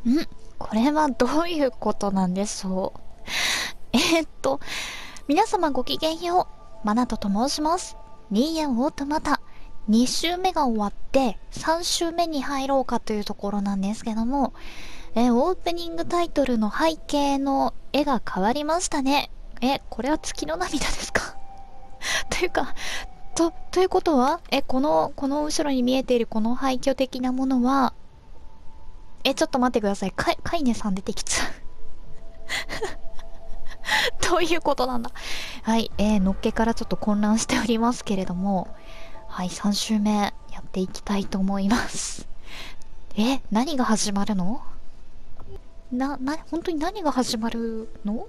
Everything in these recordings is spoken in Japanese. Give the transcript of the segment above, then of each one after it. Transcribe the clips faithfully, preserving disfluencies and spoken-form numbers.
んこれはどういうことなんでしょう。えー、っと、皆様ごきげんよう。マナトと申します。ニーヤンオートマタ。に週目が終わってさん週目に入ろうかというところなんですけども、えー、オープニングタイトルの背景の絵が変わりましたね。え、これは月の涙ですか？というか、と、ということは、え、この、この後ろに見えているこの廃墟的なものは、え、ちょっと待ってください。か、カイネさん出てきちゃう。どういうことなんだ。はい、えー、のっけからちょっと混乱しておりますけれども、はい、さん週目やっていきたいと思います。え、何が始まるの？な、な、本当に何が始まるの？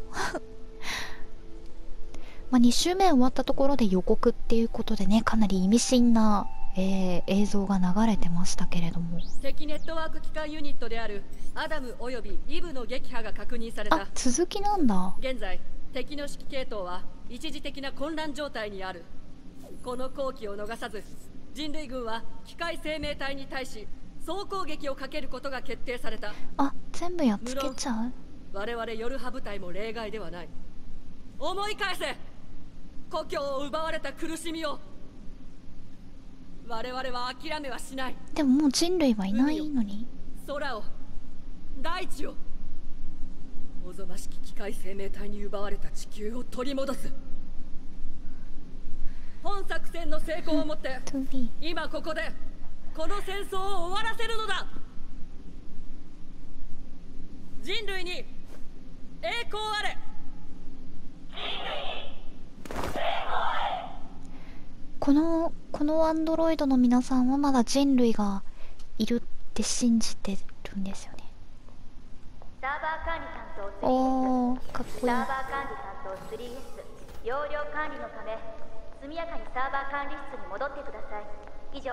まあ、に週目終わったところで予告っていうことでね、かなり意味深な、えー、映像が流れてましたけれども。 敵ネットワーク機関ユニットであるアダムおよびイブの撃破が確認された。 あ、続きなんだ。 現在敵の指揮系統は一時的な混乱状態にある。この好機を逃さず人類軍は機械生命体に対し総攻撃をかけることが決定された。 あ、全部やっつけちゃう。 我々ヨルハ部隊も例外ではない。思い返せ、故郷を奪われた苦しみを。我々は諦めはしない。 でももう人類はいないのに。 空を、大地を、おぞましき機械生命体に奪われた地球を取り戻す。本作戦の成功をもって今ここでこの戦争を終わらせるのだ。人類に栄光あれ。 このこのアンドロイドの皆さんはまだ人類がいるって信じてるんですよね。 サーバー管理担当おー、かっこいい。 サーバー管理担当 スリーエス 容量管理のため速やかにサーバー管理室に戻ってください。以上。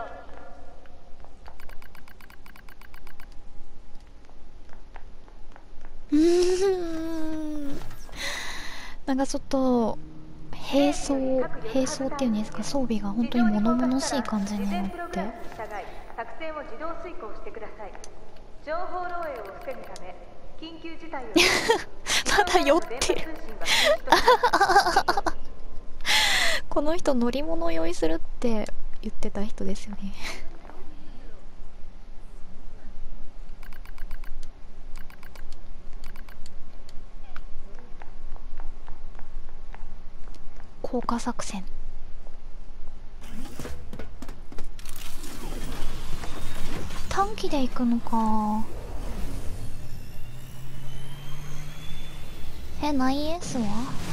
うーん、なんかちょっと兵装兵装っていうんですか、装備が本当に物々しい感じになって。 作戦を自動遂行してください。情報漏洩を防ぐため緊急事態をまだ酔ってる。この人乗り物酔いするって言ってた人ですよね。降下作戦。短期で行くのか。え、ナインエス は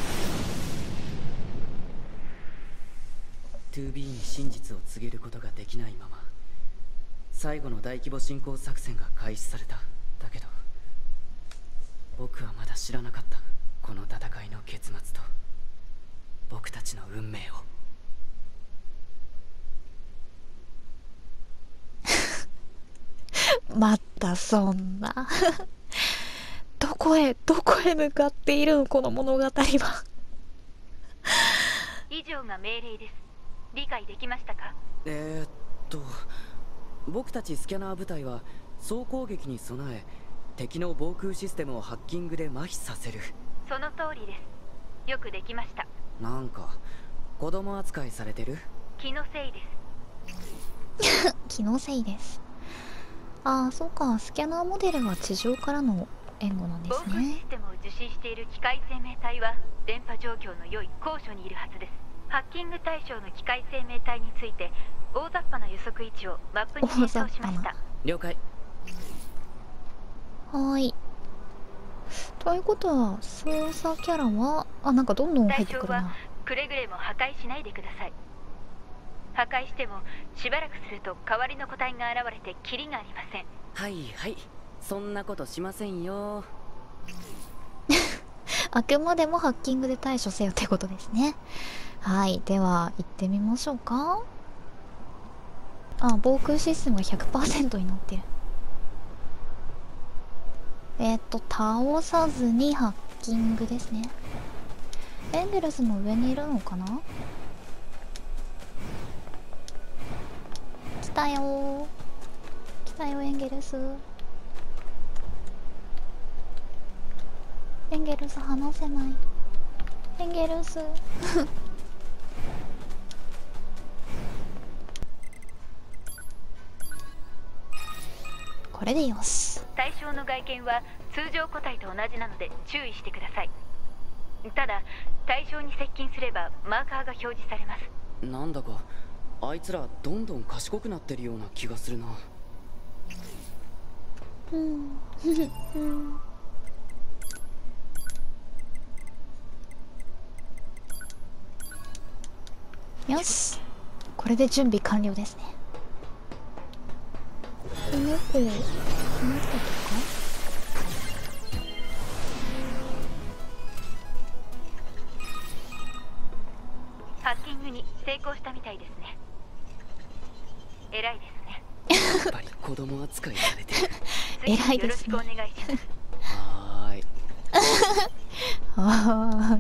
ツービー に真実を告げることができないまま最後の大規模侵攻作戦が開始された。だけど僕はまだ知らなかった、この戦いの結末と僕たちの運命を。 またそんな。どこへどこへ向かっているのこの物語は。 以上が命令です。理解できましたか？ えー、っと僕たちスキャナー部隊は総攻撃に備え敵の防空システムをハッキングで麻痺させる。 その通りです。よくできました。 なんか子供扱いされてる？ 気のせいです。 気のせいです。ああ、そうか。スキャナーモデルは地上からの援護なんです防空シね。 ステムを受信している機械生命体は電波状況の良い高所にいるはずです。ハッキング対象の機械生命体について大雑把な予測位置をマップに転送しました。 了解。 はーい。ということは操作キャラはあ、なんかどんどん入ってくるな。 対象はくれぐれも破壊しないでください。破壊してもしばらくすると代わりの個体が現れてキリがありません。 はいはい、そんなことしませんよ。 あくまでもハッキングで対処せよってことですね。はい、では行ってみましょうか。あ、防空システムが ひゃくパーセント になってる。えっと倒さずにハッキングですね。エンゲルスの上にいるのかな。来たよー、来たよエンゲルス。 ンゲルス話せない。エンゲルスこれでよし。 対象の外見は通常個体と同じなので注意してください。ただ対象に接近すればマーカーが表示されます。 なんだかあいつらどんどん賢くなってるような気がするな。 うんよし、これで準備完了ですね。この子、この子とかハッキングに成功したみたいですね。偉いですね。 やっぱり子供扱いされてる。 偉いですね。 よろしくお願いします。 はーい。 はーい。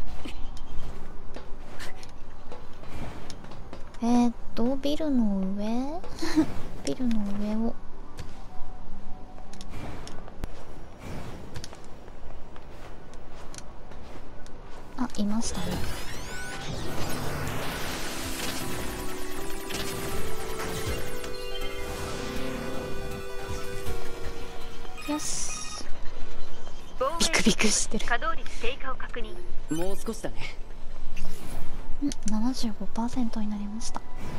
えーっとビルの上ビルの上をあ、いましたね。よし。ビクビクしてる。 稼働率低下を確認。 もう少しだね。 ん ななじゅうごパーセント になりました。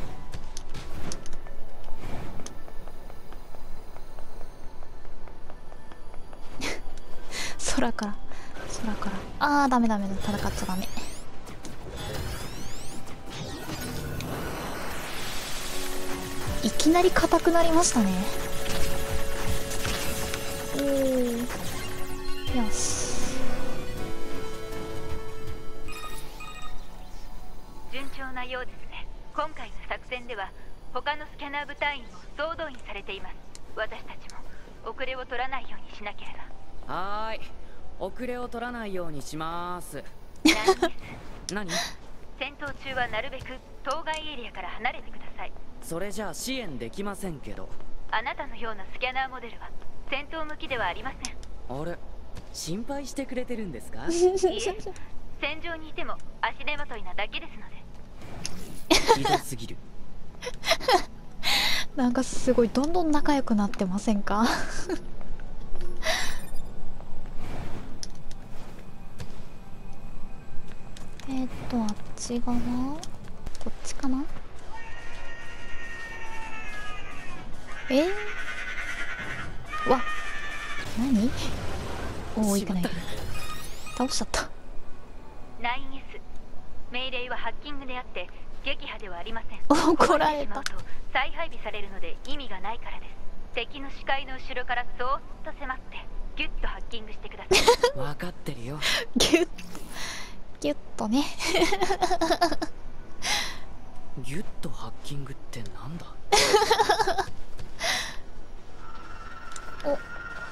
空から空からあーダメダメだ、戦っちゃダメ。いきなり硬くなりましたね。おー、よし。 順調なようですね。今回の作戦では他のスキャナー部隊員も総動員されています。私たちも遅れを取らないようにしなければ。 はーい、遅れを取らないようにしまーす。 何です何？ 戦闘中はなるべく当該エリアから離れてください。 それじゃあ支援できませんけど。 あなたのようなスキャナーモデルは戦闘向きではありません。 あれ、心配してくれてるんですか？ いえ、戦場にいても足手まといなだけですので。 ひどすぎる。 なんかすごいどんどん仲良くなってませんか？えっとあっち側、こっちかな。えー、わ、何？おお、いかない。倒しちゃった。 ナインエス 命令はハッキングであって撃破ではありません。 怒られた。 壊してしまうと再配備されるので意味がないからです。敵の視界の後ろからそーっと迫ってギュッとハッキングしてください。 分かってるよ。 ギュッギュッとね。 ギュッとハッキングってなんだ？ おん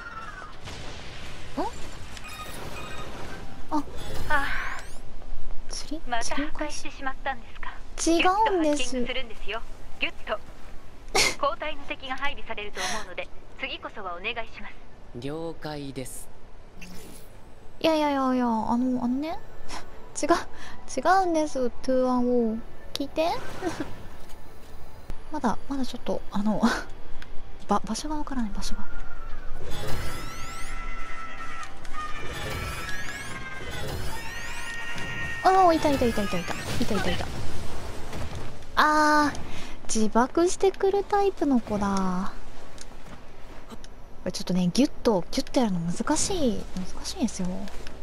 ああ釣りあ、また釣り破壊してしまったんですか。 違うんですギュッとハッキングするんですよ。ギュッと交代の敵が配備されると思うので次こそはお願いします。 了解です。 いやいやいやいや、あのあのね、違う違うんです。トゥーワンを聞いて。まだまだちょっとあのば場所がわからない。場所がああ、いたいたいたいたいたいたいたいた。あー、自爆してくるタイプの子だ。ちょっとね、ギュッとギュッとやるの難しい難しいですよ。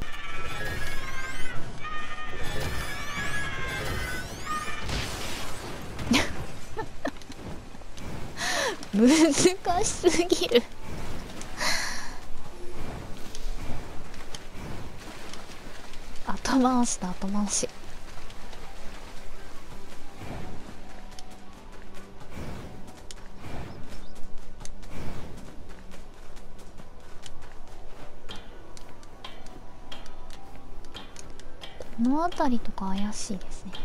難しすぎる。後回しだ後回し。この辺りとか怪しいですね。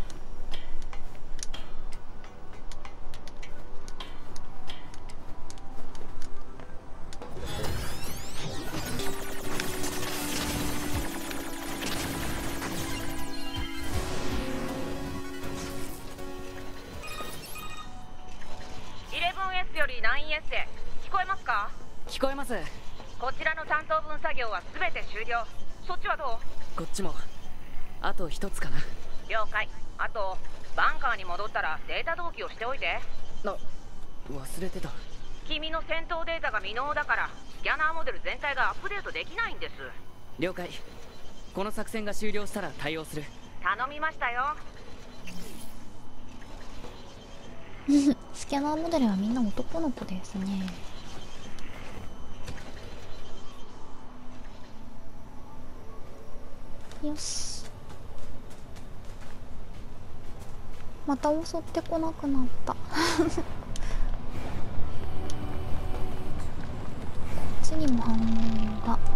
ナインエス で聞こえますか？ 聞こえます。 こちらの担当分作業は全て終了。そっちはどう？ こっちもあと一つかな。 了解。あとバンカーに戻ったらデータ同期をしておいて。 あ、忘れてた。 君の戦闘データが未納だからスキャナーモデル全体がアップデートできないんです。 了解。この作戦が終了したら対応する。 頼みましたよ。 スキャナーモデルはみんな男の子ですね。よし、また襲ってこなくなった。こっちにも反応が。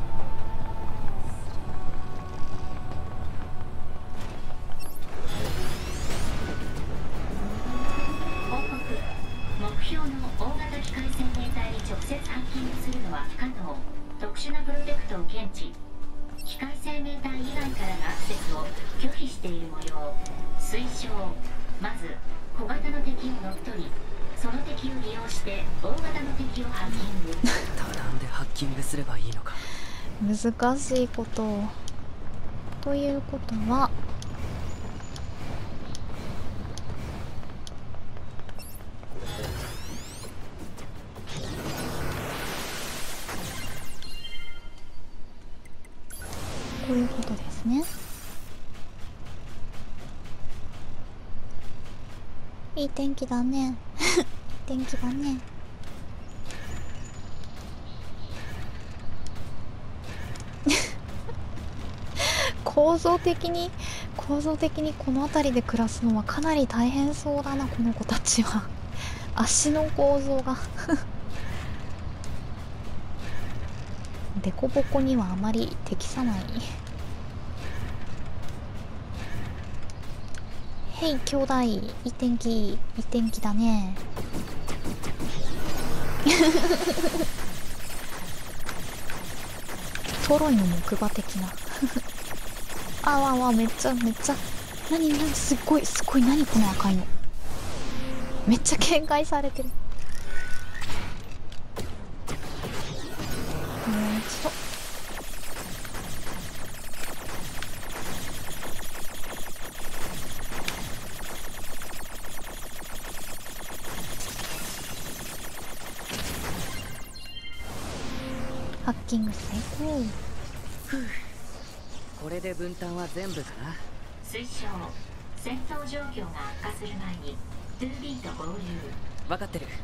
報告。目標の大型機械生命体に直接ハッキングするのは不可能。特殊なプロテクトを検知。機械生命体以外からのアクセスを拒否している模様。推奨。まず小型の敵を乗っ取り、その敵を利用して大型の敵をハッキング。 多段でハッキングすればいいのか。 難しいことを。ということはこういうことですね。いい天気だね。いい天気だね。構造的に構造的にこの辺りで暮らすのはかなり大変そうだな、この子たちは。足の構造がデコボコにはあまり適さない。へい兄弟、いい天気、いい天気だね。トロイの木馬的な。あわわ、めっちゃめっちゃ、なになに、すっごいすっごい、なにこの赤いの。めっちゃ警戒されてる。もう一度。ハッキング成功。 これで分担は全部かな。 推奨。戦闘状況が悪化する前に ツービー と合流。 分かってる。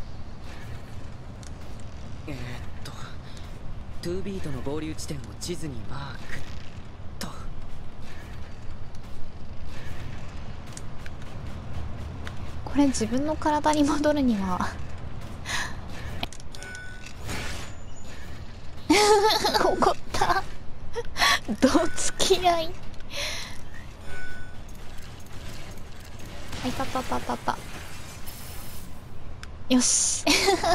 えー、っと ツービー との合流地点を地図にマークと。 これ自分の体に戻るには怒った。どつき合い。はい、たたたたた。よし。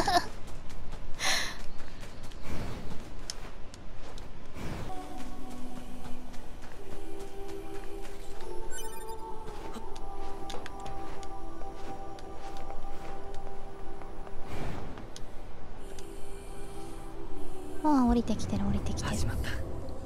ああ、降りてきてる降りてきてる。 始まった。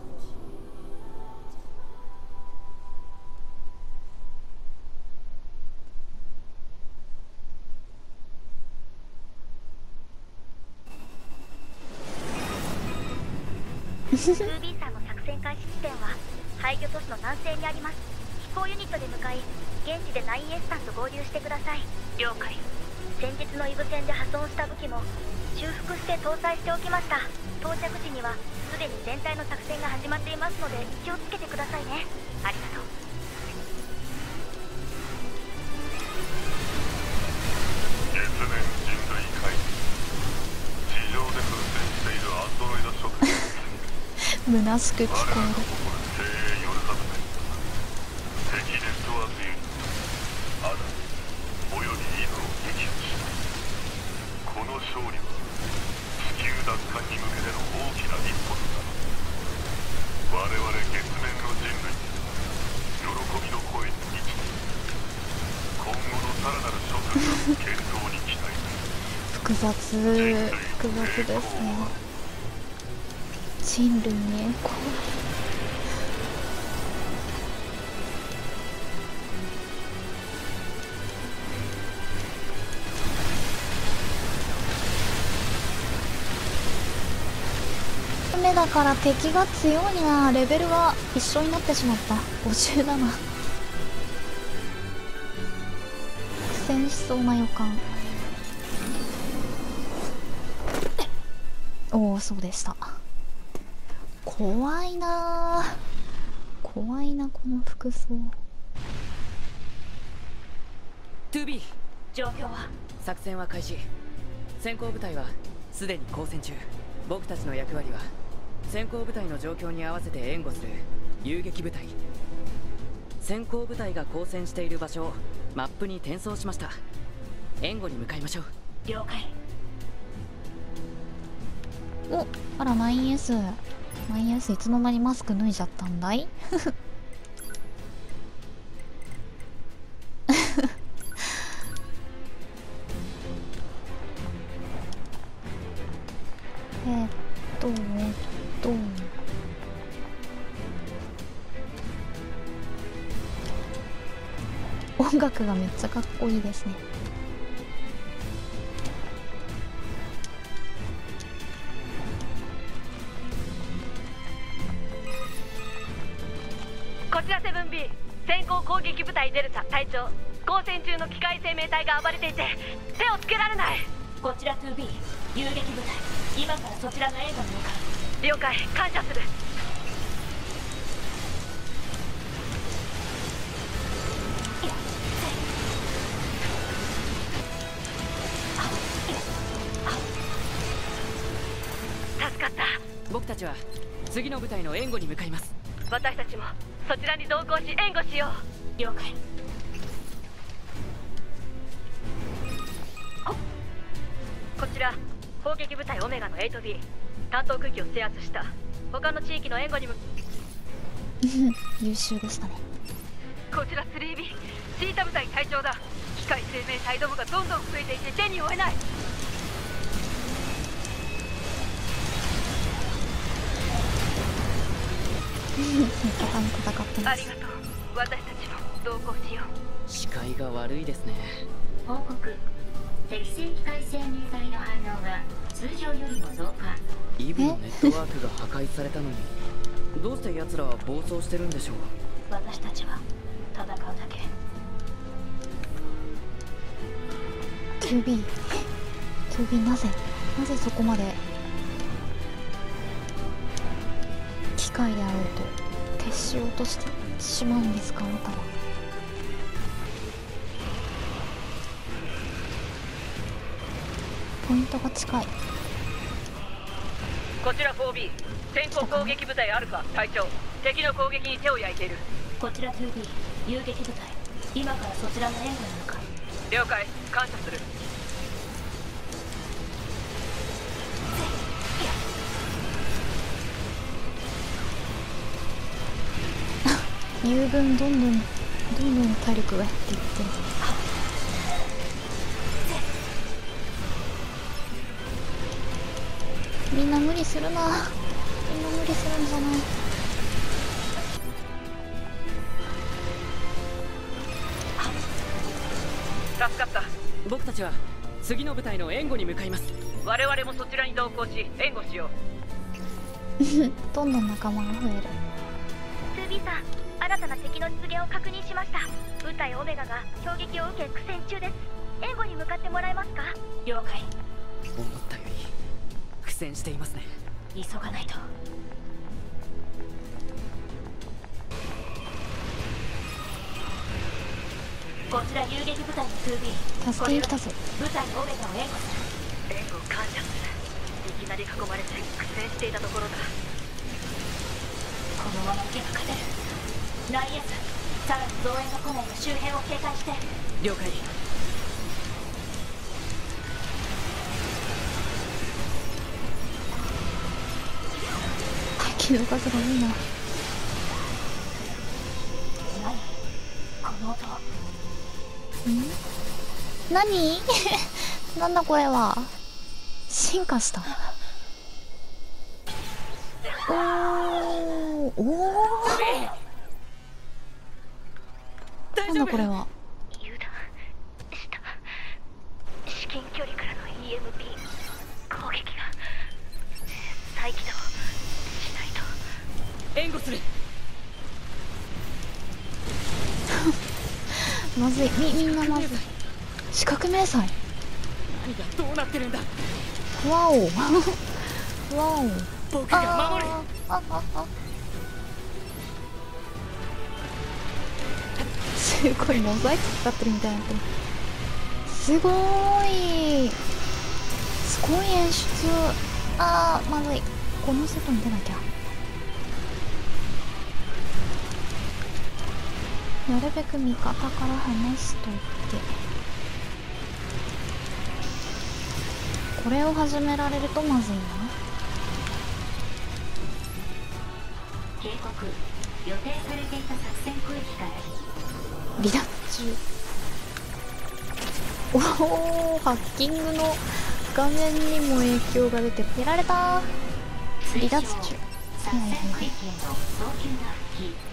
ツービー さんの作戦開始地点は廃墟都市の南西にあります。飛行ユニットで向かい現地で ナインエス さんと合流してください。了解。先日のイブ戦で破損した武器も修復して搭載しておきました。到着時にはすでに全体の作戦が始まっていますので気をつけてくださいね。ありがとう。 月面人類会議。地上で奮戦しているアンドロイド職員。 虚しく聞こ我らえる。 の誇る精鋭よるはずない。敵ネットワークユニットアダおよびイブを撃破した。この勝利は地球奪還に向けての大きな一歩となる。我々月面の人類喜びの声に満ちている。今後のさらなる諸君らの健闘に期待。 複複雑複雑ですね。人類に栄光。目だから敵が強いな。レベルが一緒になってしまった。ごじゅうなな。苦戦しそうな予感。おお、そうでした。怖いなー、怖いなこの服装。 トゥービー状況は？ 作戦は開始。先行部隊はすでに交戦中。僕たちの役割は先行部隊の状況に合わせて援護する遊撃部隊。先行部隊が交戦している場所をマップに転送しました。援護に向かいましょう。 了解。 お、あら ナインエス。 ナインエス いつの間にマスク脱いじゃったんだいえっとえっと音楽がめっちゃかっこいいですね。 こちら セブンビー 先行攻撃部隊デルタ隊長。交戦中の機械生命体が暴れていて手をつけられない。 こちら トゥービー 遊撃部隊、今からそちらの援護に向かう。 了解、感謝する。助かった。 僕たちは次の部隊の援護に向かいます。 私たちもそちらに同行し援護しよう。 了解。 こちら砲撃部隊オメガの エイトビー 担当区域を制圧した。他の地域の援護にも優秀でしたね。 こちら スリービー シータ部隊隊長だ。機械生命体どもがどんどん増えていて手に負えない。 味方に戦ってます。 ありがとう。私たちも同行しよう。 視界が悪いですね。 報告。適正機械生命体の反応が通常よりも増加。 イブのネットワークが破壊されたのにどうして奴らは暴走してるんでしょう。 私たちは戦うだけ。 トゥービー トゥービー なぜなぜそこまで機械であろうと徹しようとしてしまうんですか、あなたは。ポイントが近い。 こちら フォービー 先行攻撃部隊アルファ隊長。敵の攻撃に手を焼いている。 こちら トゥービー 遊撃部隊、今からそちらの援護に向かう。 了解、感謝する。 言う分どんどんどんどん体力が減っていってる。みんな無理するな。みんな無理するんじゃない。 助かった。 僕たちは次の部隊の援護に向かいます。 我々もそちらに同行し援護しようどんどん仲間が増える。 ツービー さん、新たな敵の出現を確認しました。部隊オメガが衝撃を受け苦戦中です。援護に向かってもらえますか？ 了解。 思ったより苦戦していますね。 急がないと。こちら遊撃部隊の トゥービー、 助けに来たぞ。 部隊オメガを援護する。援護感謝する。いきなり囲まれて苦戦していたところだ。 このまま行けば勝てる。ナインエス、さらに増援が来ないか周辺を警戒して。 了解。 敵の数が多いな。 何この音は。 ん何なんだこれは。 進化した。おーおー、なんだこれは。 油断した。至近距離からの イーエムピー 攻撃が再起動しないと。 援護する。 まずい、みみんなまずい。視覚迷彩。 何がどうなってるんだ。 わおわお。 僕が守る。 ああああ、すごいモザイクかかってるみたいになってる。すごーい、すごい演出。あーまずい、この外に出なきゃ。なるべく味方から離しといて。これを始められるとまずいな。 警告、予定されていた作戦区域から離脱中。おお、ハッキングの画面にも影響が出てやられた。離脱中。 作戦区域への早急な復帰。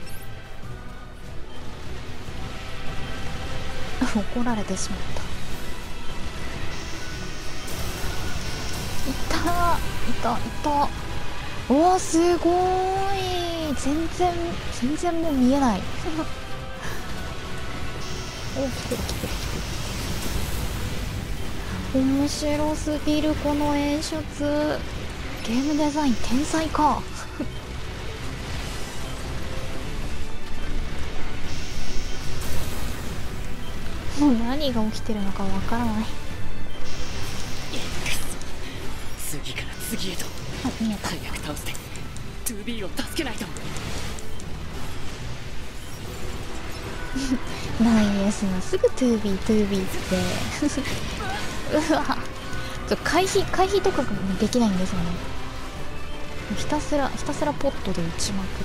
怒られてしまった。いたいたいた。おお、すごーい。全然全然もう見えない。お、来てる来てる来てる。面白すぎるこの演出。ゲームデザイン天才か。もう何が起きてるのかわからない。 次から次へとあ、見えた。 早く倒して ツービー を助けないと。 ないですな、すぐ ツービーツービー ってうわ、ちょ回避回避とかもできないんですよね。ひたすらひたすらポットで打ちまくる。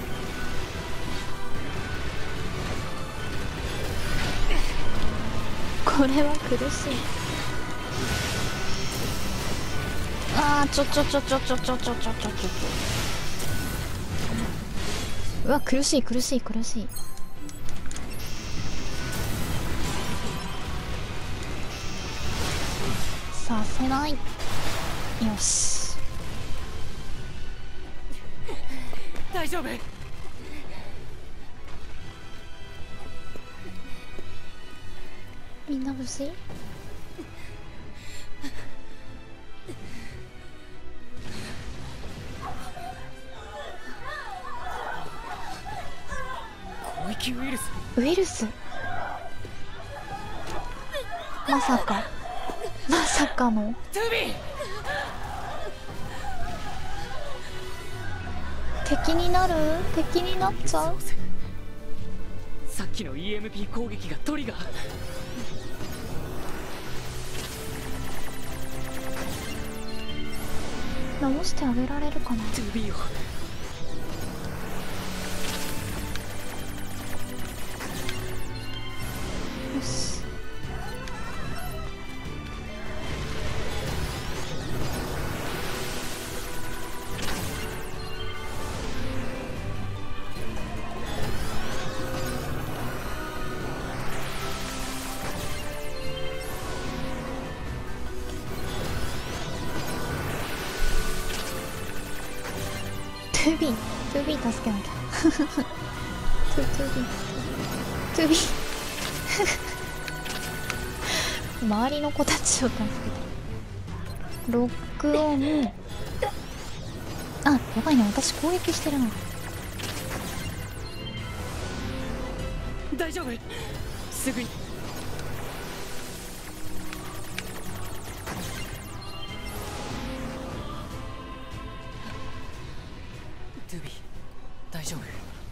これは苦しい。あー、ちょちょちょちょちょちょちょちょちょちょ。うわ、苦しい苦しい苦しい。させない。よし、 大丈夫。 みんな無事？ 広域ウイルス。 ウイルス？まさかまさかの。 トゥービー。 敵になる？敵になっちゃう？ さっきの イーエムピー 攻撃がトリガー。 直してあげられるかな。 ツービー をよし、トゥービー トゥービー 助けなきゃ。トゥトゥービー トゥービー周りの子たちを助けてる。ロックオン。あ、やばいな、私攻撃してるな。 大丈夫。すぐに。トゥービー、大丈夫。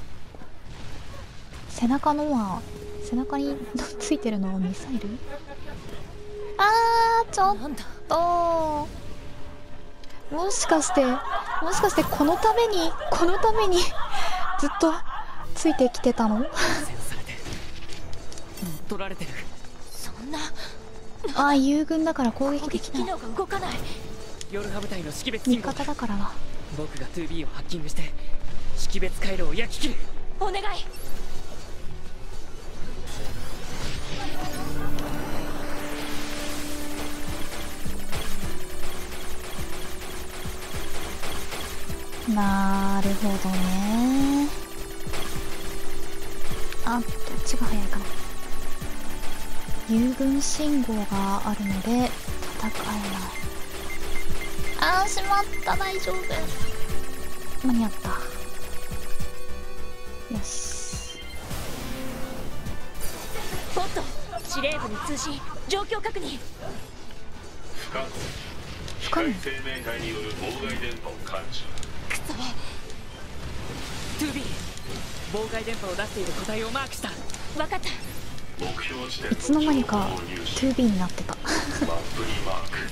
背中のは背中についてるのはミサイル？あー、ちょっと、もしかしてもしかしてこのためにこのためにずっとついてきてたの？ 制圧されて乗っ取られてる。 そんなああ、友軍だから攻撃攻できない。 撃機能が動かない。 ヨルハ部隊の識別味信号。 方だからな。 僕が ツービー をハッキングして識別回路を焼き切る。 お願い。 なるほどね。あ、どっちが早いかな。友軍信号があるので戦えない。あー、しまった。大丈夫。間に合った。よし。 ボット、司令部に通信、状況確認。 不可能。機械生命体による妨害電波を感知。 クソ。 ツービー、妨害電波を出している個体をマークした。 分かった。 目標地点いつの間にか ツービー になってた。 マップにマーク。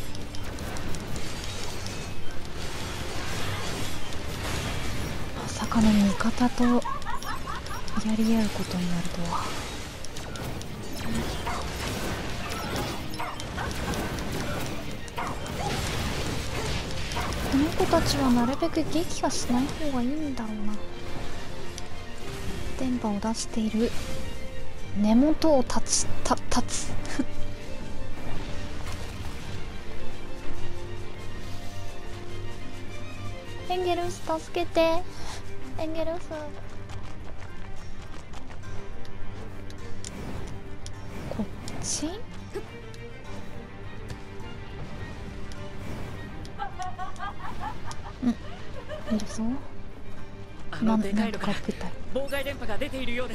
まさかの味方とやり合うことになるとは。この子たちはなるべく撃破しない方がいいんだろうな。電波を出している根元を立つた立つエンゲルス助けて。エンゲルスこっち。うん、いるぞ。 あなんのでかいのからなんとか舞台妨害電波が出ているようです。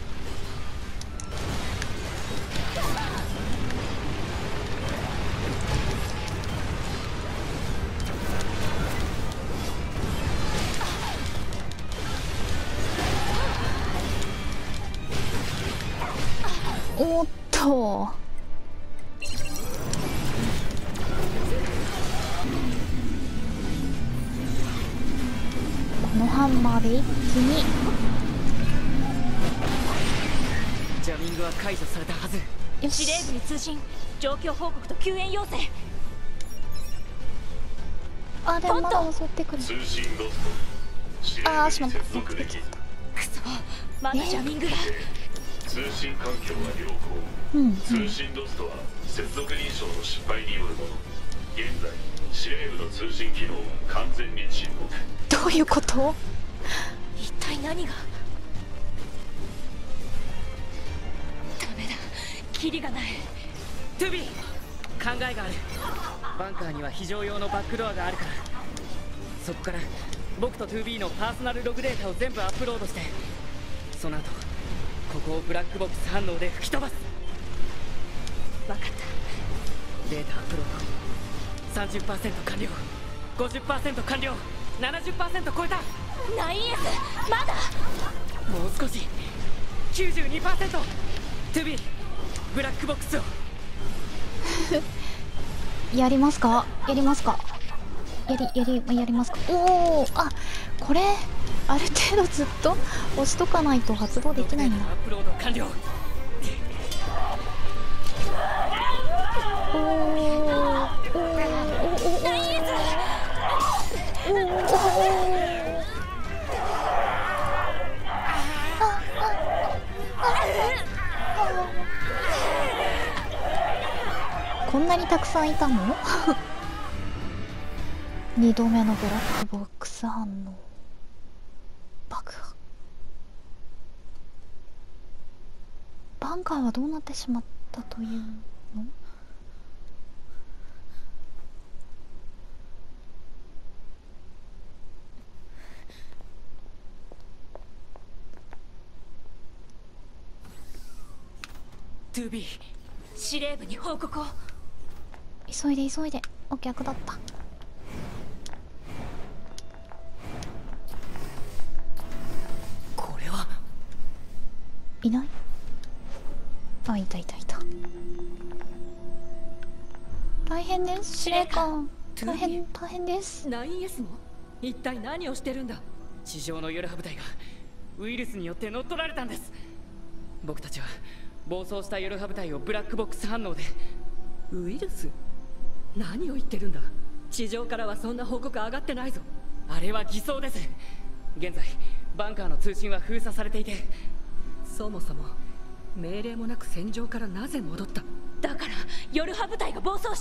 おっと。このハンマーで一気に。 ジャミングは解除されたはず。 よし。 司令部に通信、状況報告と救援要請。 あ、でもまだ襲ってくる。 通信ロスト。 あー、しまった。 接続でき。 クソ、まだジャミングが。 通信環境は良好。 うん、うん。 通信ロストは接続認証の失敗によるもの。現在司令部の通信機能は完全に沈黙。 どういうこと？ 一体何が。ダメだ、キリがない。 トゥービー、考えがある。バンカーには非常用のバックドアがあるから、そこから僕と ツービー のパーソナルログデータを全部アップロードして、その後ここをブラックボックス反応で吹き飛ばす。 分かった。 データアップロード さんじゅっパーセント 完了。 ごじゅっパーセント 完了。 ななじゅっパーセント 超えた。 ナインエス、まだ。 もう少し。 きゅうじゅうにパーセント。 トゥービー、ブラックボックスをやりますか？やりますか？やり、やり、やりますか？おお、あ、これ、ある程度ずっと押しとかないと発動できないんだ。 アップロード完了。 おー、おー、おー、おー、 ナインエス。 おー、おー、おー。こんなにたくさんいたの？にどめのブラックボックス反応。爆破。バンカーはどうなってしまったというの？ トゥービー、司令部に報告を。 急いで急いで。お、逆だった。 これはいない？あ、いたいたいた。大変です、司令官。大変大変です。 ナインエス も一体何をしてるんだ。 地上のヨルハ部隊がウイルスによって乗っ取られたんです。僕たちは暴走したヨルハ部隊をブラックボックス反応でウイルス？何を言ってるんだ。地上からはそんな報告上がってないぞ。 あれは偽装です。現在バンカーの通信は封鎖されていて、 そもそも命令もなく戦場からなぜ戻った？ だからヨルハ部隊が暴走して。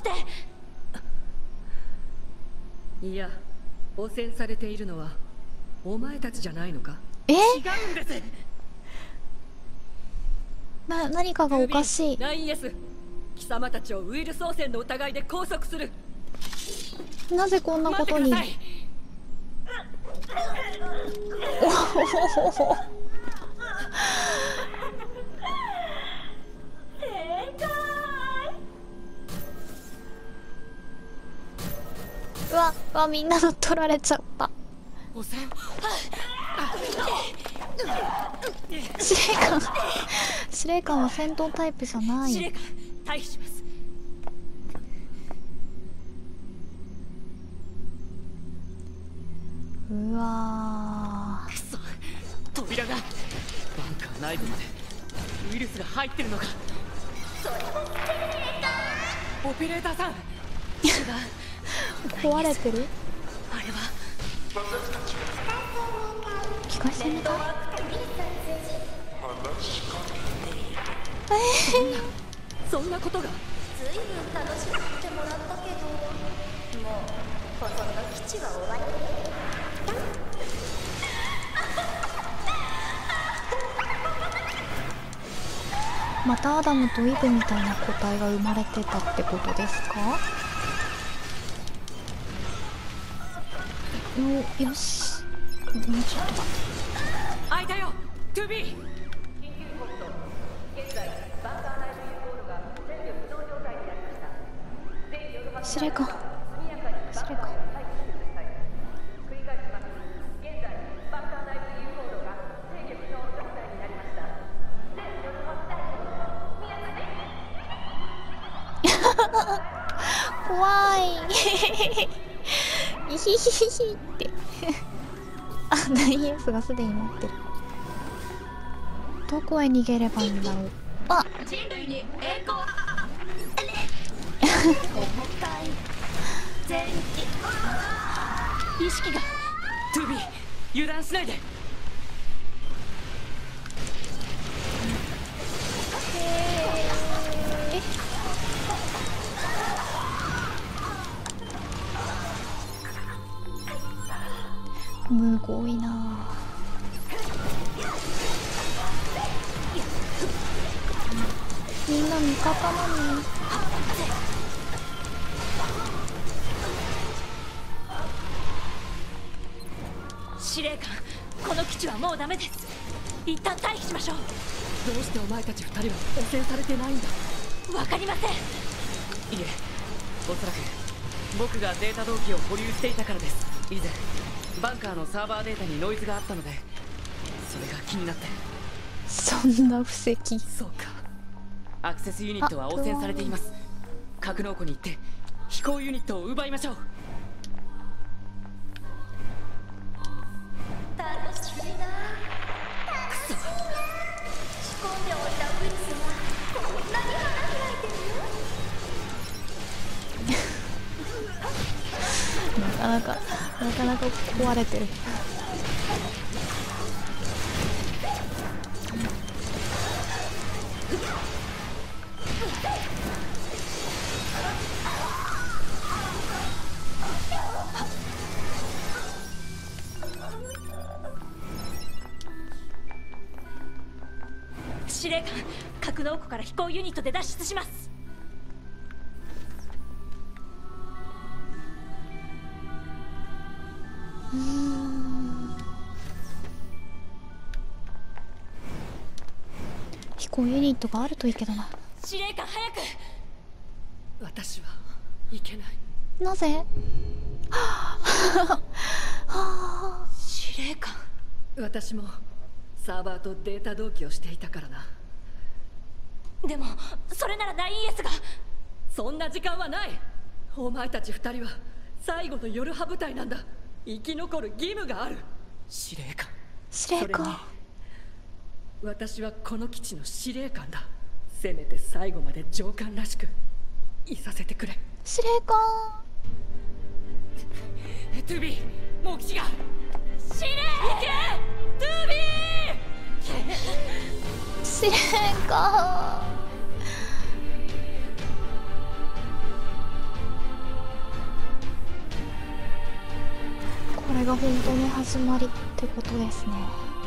いや、汚染されているのはお前たちじゃないのか？ え違うんです。 な、何かがおかしい。 ナインエス、貴様たちをウイルス汚染の疑いで拘束する。 なぜこんなことに。 待ってください。 おほほほ。うわ、うわ、みんなの取られちゃった。 汚染。 司令官司令官は戦闘タイプじゃない。 司令官、退避します。 うわくそ、扉が。バンカー内部までウイルスが入ってるのか。オペレーターさん。違う。 壊れてる。 あれは機械戦みたい。 そんなことが。 ずいぶん楽しませてもらったけど、もうほとんど基地は終わり。 またアダムとイブみたいな個体が生まれてたってことですか？よ、よし。もうちょっとだ。 開いたよ。トゥービー。 司令官。司令官。怖い。イヒヒヒヒってあ、ダイエースがすでに持ってる。どこへ逃げればいいんだろう。あ、 人類に栄光。意識が。 トゥービー、油断しないで。 え、むごいなあ。みんな味方なのに。 司令官、この基地はもうダメです。一旦退避しましょう。 どうしてお前たち二人は汚染されてないんだ？ わかりません。 いえ、おそらく僕がデータ同期を保留していたからです。以前バンカーのサーバーデータにノイズがあったので、それが気になって。 そんな布石。 そうか。 アクセスユニットは汚染されています。格納庫に行って飛行ユニットを奪いましょう。 楽しみだ。くそ。仕込んでおいたウイルスがこんなに花開いてる。 なかなかなかなか壊れてる。 司令官、格納庫から飛行ユニットで脱出します。 うーん、飛行ユニットがあるといいけどな。 司令官、早く。 私はいけない。 なぜ？はあ、 司令官。 私もサーバーとデータ同期をしていたからな。 でもそれなら ナインエス が。 そんな時間はない。お前たち二人は最後のヨルハ部隊なんだ。生き残る義務がある。 司令官。 司令官。 私はこの基地の司令官だ。せめて最後まで上官らしく。 いさせてくれ。 司令官。 トゥービー、モキシが司令行け。トゥービー司令官。これが本当の始まりってことですね。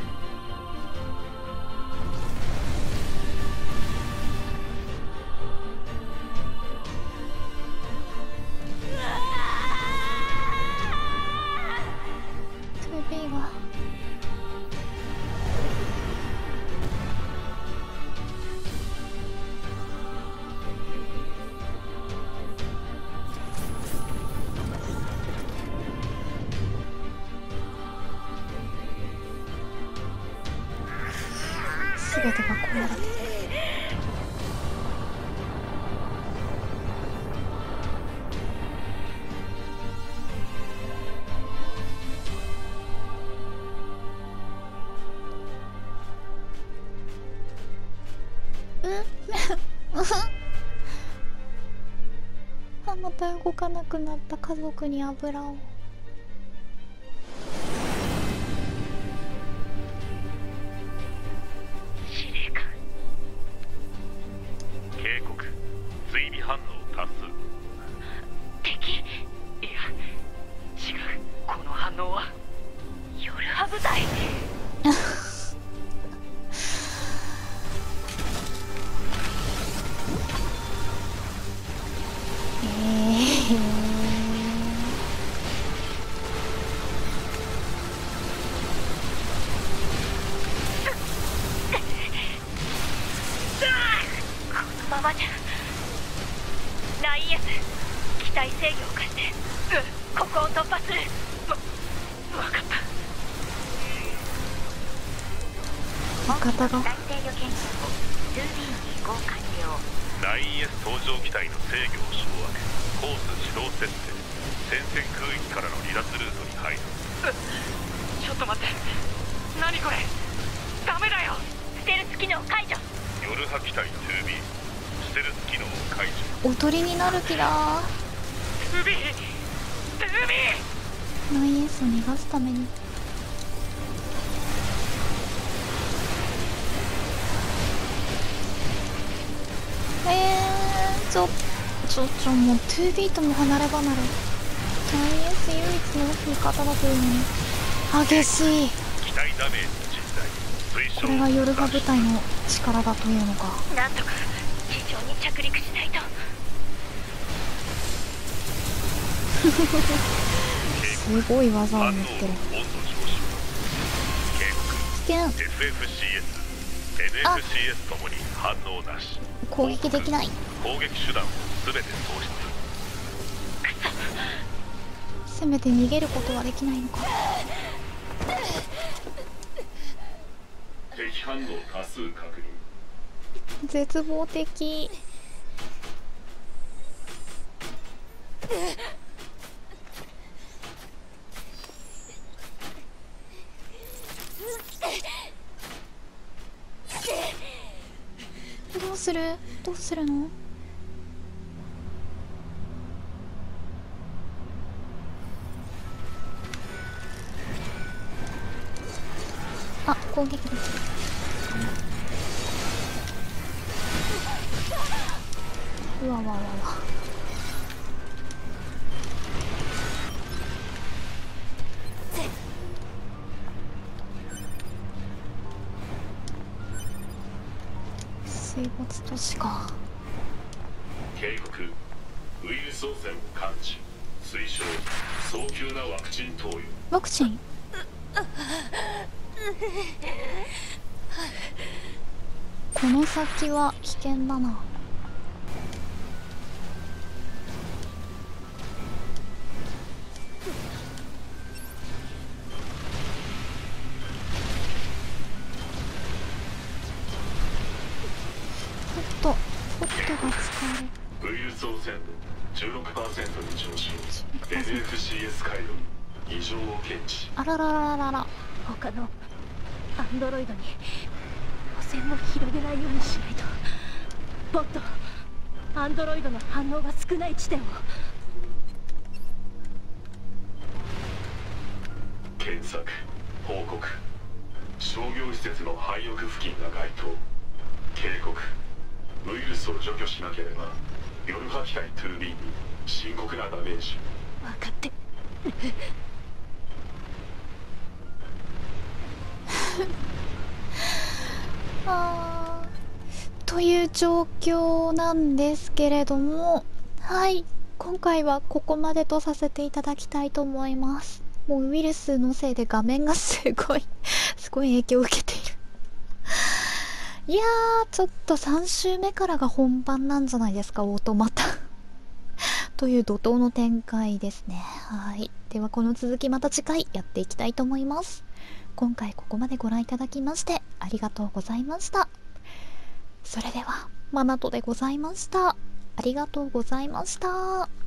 トゥービーが全てが壊れてる。あ、また動かなくなった家族に油を。 警告、追尾反応多数。 敵？いや、違う。この反応はヨルハ部隊。ままじゃ。ナインエス、機体制御を貸して、うん、ここを突破する。わ、わかった。 味方が機体制御検証、ツービー に移行完了。 ナインエス 搭乗機体の制御を掌握。コース自動設定。戦線空域からの離脱ルートに入る。 うっ、ちょっと待って。何これ。ダメだよ。ステルス機能解除。 ヨルハ機体 ツービー、ステルス機能を解除。 おとりになる気だ。 トゥービー、トゥービー。 ナインエス を逃がすために。えー、ちょちょちょもう ツービー とも離れ離れ。ナインエス 唯一の味方だというのに激しい。 機体ダメージ実在。推奨。 これがヨルハ部隊の力だというのか。 なんとか地上に着陸しないと。 すごい技を持ってる。 温度上昇。警告。 危険。 エフエフシーエス、エヌエフシーエス ともに反応なし。 攻撃できない。 攻撃手段を全て喪失。 せめて逃げることはできないのか。 敵反応多数確認。 絶望的。どうする？どうするの？あ、攻撃できる。うわわわわ。水没都市か。 警告、ウイルス汚染を感知。推奨、早急なワクチン投与。 ワクチン？この先は危険だな。ポット、ポットが使える。 ウイルス汚染度 じゅうろくパーセント に上昇。エヌエフシーエス 回路異常を検知。 あららららら。 他のアンドロイドに汚染を広げないようにしないと。ポット、 アンドロイドの反応が少ない地点を。 検索報告。商業施設の廃屋付近が該当。警告。ウイルスを除去しなければヨルハ機体 ツービー に深刻なダメージ。 分かってあーという状況なんですけれども、はい、今回はここまでとさせていただきたいと思います。もうウイルスのせいで画面がすごいすごい影響を受けているいやー、ちょっとさん週目からが本番なんじゃないですか、オートマタという怒涛の展開ですね。はい、ではこの続きまた次回やっていきたいと思います。今回ここまでご覧いただきましてありがとうございました。それではマナトでございました。ありがとうございました。